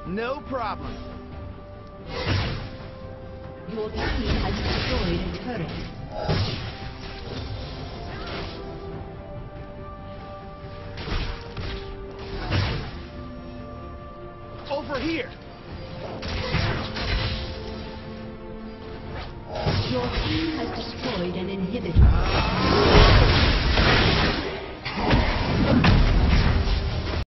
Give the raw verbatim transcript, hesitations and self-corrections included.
No problem. Your team has destroyed a turret. Over here! Your team has destroyed an inhibitor.